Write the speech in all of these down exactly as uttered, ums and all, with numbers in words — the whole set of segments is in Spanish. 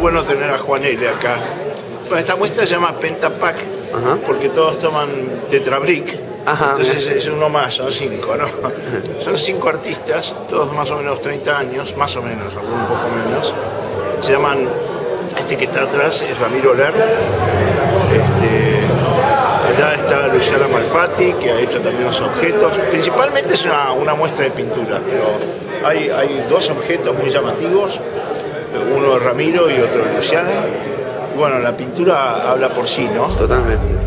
bueno tener a Juan L. acá. Bueno, esta muestra se llama Pentapack, uh-huh. porque todos toman Tetrabric. Ajá, entonces es uno más, son cinco, ¿no? Uh-huh. Son cinco artistas, todos más o menos treinta años, más o menos, algunos un poco menos. Se llaman, este que está atrás es Ramiro Ler. Este, allá está Luciana Malfatti, que ha hecho también los objetos. Principalmente es una, una muestra de pintura, pero hay, hay dos objetos muy llamativos, uno de Ramiro y otro de Luciana. Y bueno, la pintura habla por sí, ¿no? Totalmente.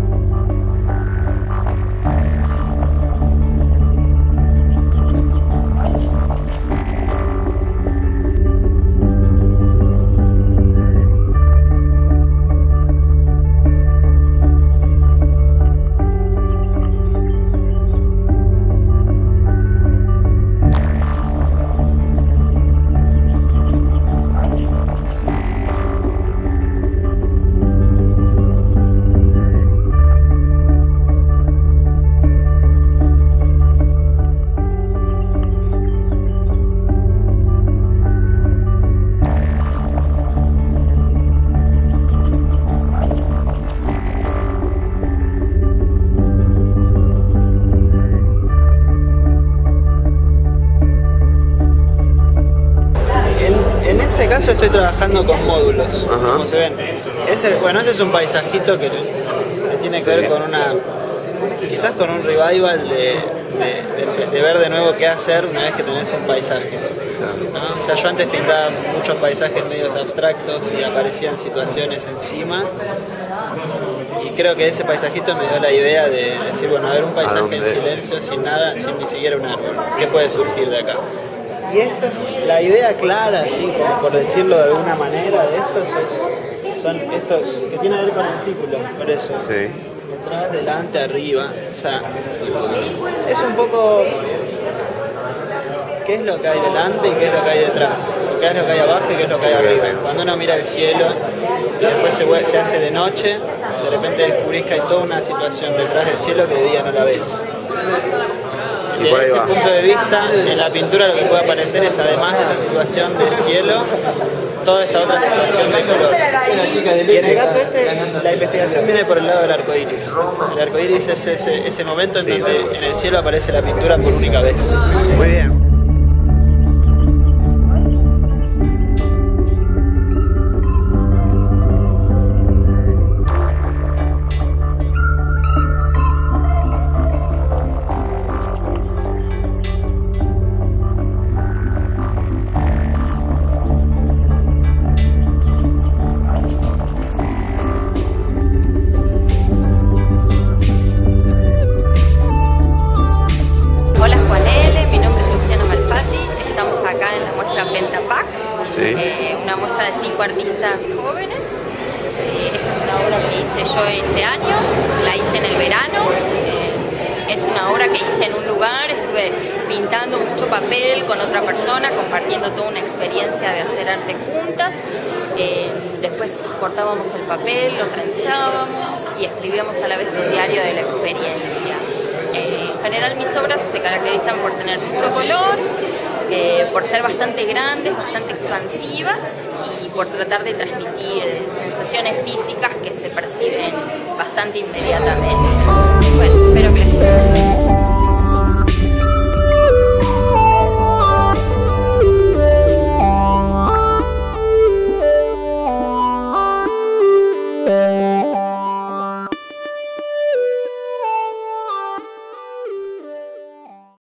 Estoy trabajando con módulos, uh-huh. como se ven. Ese, bueno, ese es un paisajito que, que tiene que ver con una, quizás con un revival de, de, de, de ver de nuevo qué hacer una vez que tenés un paisaje, ¿no? O sea, yo antes pintaba muchos paisajes medios abstractos y aparecían situaciones encima. Y creo que ese paisajito me dio la idea de decir, bueno, a ver un paisaje en silencio, sin nada, sin ni siquiera un árbol. ¿Qué puede surgir de acá? Y esto es la idea clara, así como por decirlo de alguna manera, de estos es, son estos que tienen que ver con el título, por eso. Sí. Detrás, delante, arriba. O sea, es un poco qué es lo que hay delante y qué es lo que hay detrás, qué es lo que hay abajo y qué es lo que hay arriba. Cuando uno mira el cielo y después se, se hace de noche, de repente descubrís que hay toda una situación detrás del cielo que de día no la ves. Desde ese punto de vista, en la pintura lo que puede aparecer es, además de esa situación del cielo, toda esta otra situación de color. Y en el caso este, la investigación viene por el lado del arco iris. El arco iris es ese, ese momento en donde en el cielo aparece la pintura por única vez. Muy bien. Eh, una muestra de cinco artistas jóvenes. Eh, esta es una obra que hice yo este año, la hice en el verano. Eh, es una obra que hice en un lugar, estuve pintando mucho papel con otra persona, compartiendo toda una experiencia de hacer arte juntas. Eh, después cortábamos el papel, lo trenzábamos y escribíamos a la vez un diario de la experiencia. Eh, en general mis obras se caracterizan por tener mucho color, Eh, por ser bastante grandes, bastante expansivas y por tratar de transmitir sensaciones físicas que se perciben bastante inmediatamente.